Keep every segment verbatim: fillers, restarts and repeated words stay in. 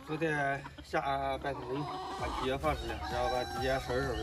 昨天下半头鱼，把鸡放出来，然后把鸡也收拾收拾。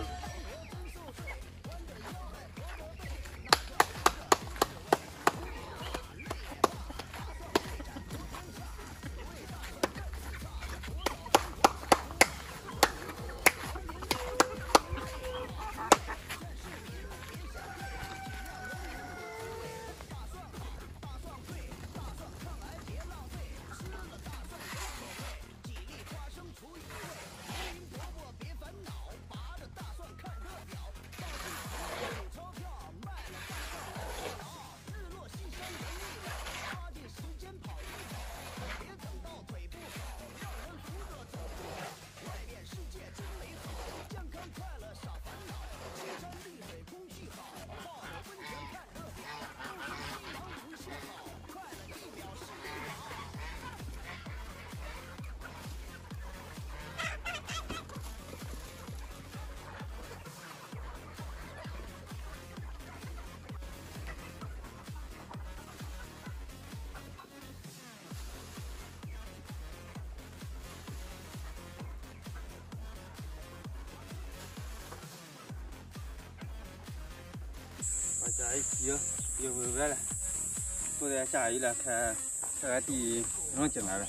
把家一洗，又回来了。昨天下雨了，看这个地能进来了。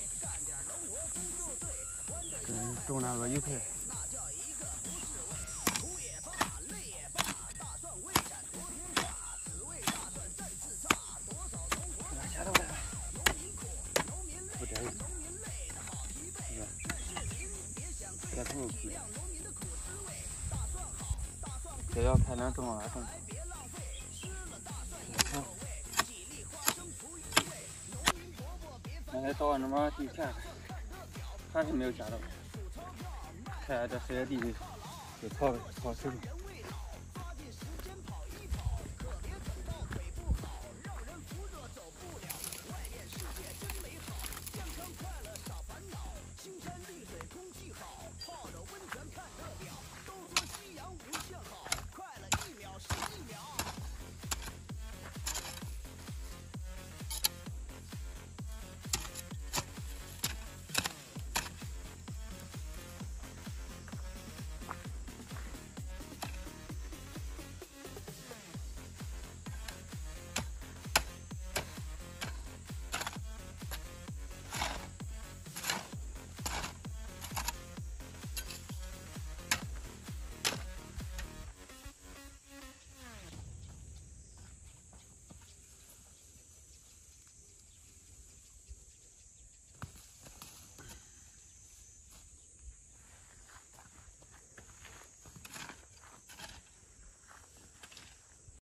嗯，种那个油菜。下头来了，不得意，是吧？这头出来，这要看能种哪种。 刚才到那么地看看，还是没有下到。看这黑地就草草石头。